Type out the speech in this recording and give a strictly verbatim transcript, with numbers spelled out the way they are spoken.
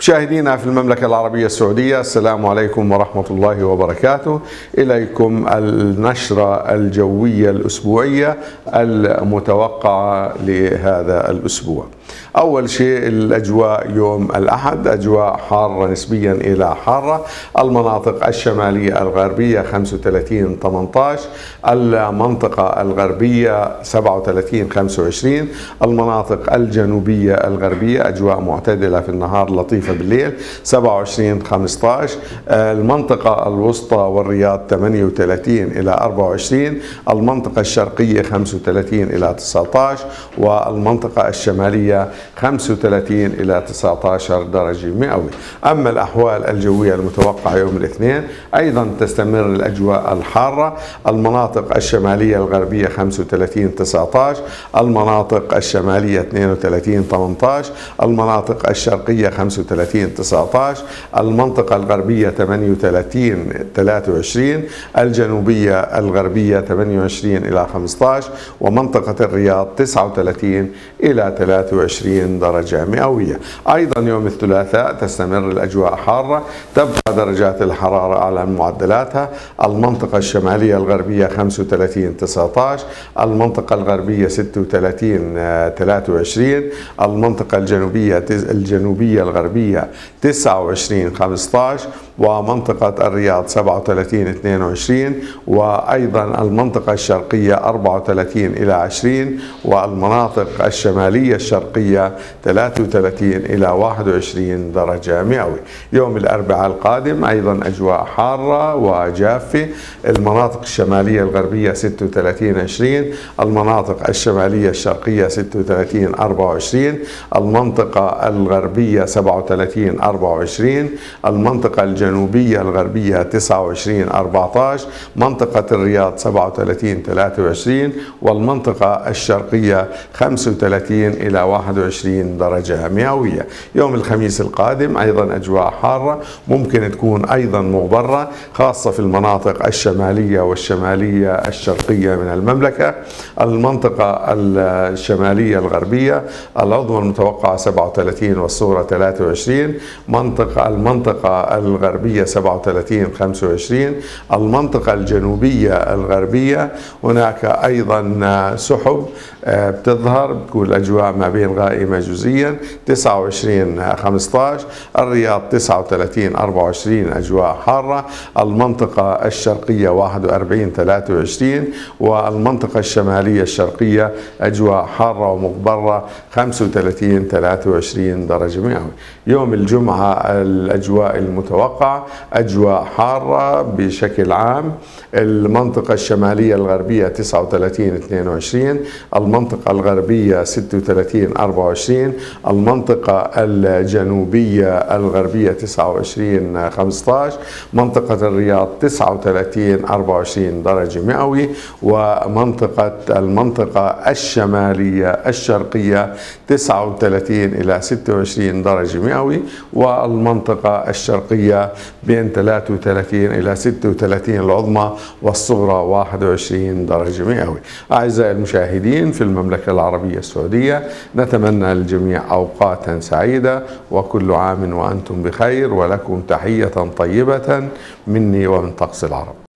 مشاهدينا في المملكة العربية السعودية، السلام عليكم ورحمة الله وبركاته. إليكم النشرة الجوية الأسبوعية المتوقعة لهذا الأسبوع. أول شيء الأجواء يوم الأحد أجواء حارة نسبيا إلى حارة. المناطق الشمالية الغربية خمسة وثلاثين ثمانية عشر، المنطقة الغربية سبعة وثلاثين خمسة وعشرين، المناطق الجنوبية الغربية أجواء معتدلة في النهار لطيفة بالليل سبعة وعشرين خمسة عشر، المنطقة الوسطى والرياض ثمانية وثلاثين إلى أربعة وعشرين، المنطقة الشرقية خمسة وثلاثين إلى تسعة عشر، والمنطقة الشمالية خمسة وثلاثين إلى تسعة عشر درجة مئوية. أما الأحوال الجوية المتوقعة يوم الاثنين أيضا تستمر الأجواء الحارة. المناطق الشمالية الغربية خمسة وثلاثين تسعة عشر، المناطق الشمالية اثنين وثلاثين ثمانية عشر، المناطق الشرقية خمسة وثلاثين تسعة عشر، المنطقة الغربية ثمانية وثلاثين ثلاثة وعشرين، الجنوبية الغربية ثمانية وعشرين إلى خمسة عشر، ومنطقة الرياض تسعة وثلاثين إلى ثلاثة وعشرين درجة مئوية. أيضا يوم الثلاثاء تستمر الأجواء حارة، تبقى درجات الحرارة أعلى من معدلاتها. المنطقة الشمالية الغربية خمسة وثلاثين تسعة عشر، المنطقة الغربية ستة وثلاثين ثلاثة وعشرين، المنطقة الجنوبية الجنوبية الغربية تسعة وعشرين خمسة عشر، ومنطقة الرياض سبعة وثلاثين اثنين وعشرين، وأيضا المنطقة الشرقية أربعة وثلاثين إلى عشرين، والمناطق الشمالية الشرقية ثلاثة وثلاثين إلى واحد وعشرين درجة مئوية. يوم الأربعاء القادم أيضا أجواء حارة وجافة. المناطق الشمالية الغربية ستة وثلاثين عشرين، المناطق الشمالية الشرقية ستة وثلاثين أربعة وعشرين، المنطقة الغربية سبعة وثلاثين أربعة وعشرين، المنطقة الجنوبية الغربية تسعة وعشرين أربعة عشر، منطقة الرياض سبعة وثلاثين ثلاثة وعشرين، والمنطقة الشرقية خمسة وثلاثين إلى واحد وعشرين درجة مئوية. يوم الخميس القادم أيضا أجواء حارة، ممكن تكون أيضا مغبرة خاصة في المناطق الشمالية والشمالية الشرقية من المملكة. المنطقة الشمالية الغربية العظمى المتوقعة سبعة وثلاثين والصغرى ثلاثة وعشرين، منطقة المنطقة الغربية سبعة وثلاثين خمسة وعشرين، المنطقة الجنوبية الغربية هناك أيضا سحب بتظهر، بتكون الأجواء ما بين غائمة جزئيا تسعة وعشرين خمسة عشر، الرياض تسعة وثلاثين أربعة وعشرين أجواء حارة، المنطقة الشرقية واحد وأربعين ثلاثة وعشرين، والمنطقة الشمالية الشرقية أجواء حارة ومغبرة خمسة وثلاثين ثلاثة وعشرين درجة مئوية. يوم الجمعة الأجواء المتوقعة أجواء حارة بشكل عام. المنطقة الشمالية الغربية تسعة وثلاثين اثنين وعشرين، المنطقة الغربية ستة وثلاثين أربعة وعشرين، المنطقة الجنوبية الغربية تسعة وعشرين خمسة عشر، منطقة الرياض تسعة وثلاثين أربعة وعشرين درجة مئوية، ومنطقة المنطقة الشمالية الشرقية تسعة وثلاثين إلى ستة وعشرين درجة مئوية، والمنطقة الشرقية بين ثلاثة وثلاثين إلى ستة وثلاثين العظمى والصغرى واحد وعشرين درجة مئوية. أعزائي المشاهدين في المملكة العربية السعودية، نتمنى للجميع أوقاتا سعيدة وكل عام وأنتم بخير، ولكم تحية طيبة مني ومن طقس العرب.